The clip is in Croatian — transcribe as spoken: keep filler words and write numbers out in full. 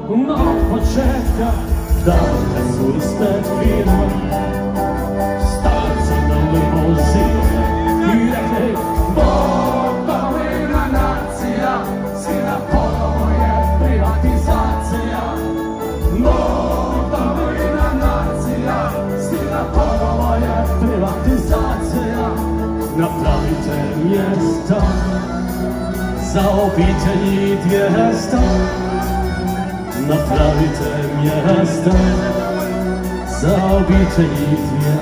od početka, davne su ispred firma, starci na limuzine i rekli Gotovina nacija, sina ponovo je privatizacija. Gotovina nacija, sina ponovo je privatizacija. Napravite mjesta za obitelji dvijesta, napravite mjesta za obitelji dvijesta.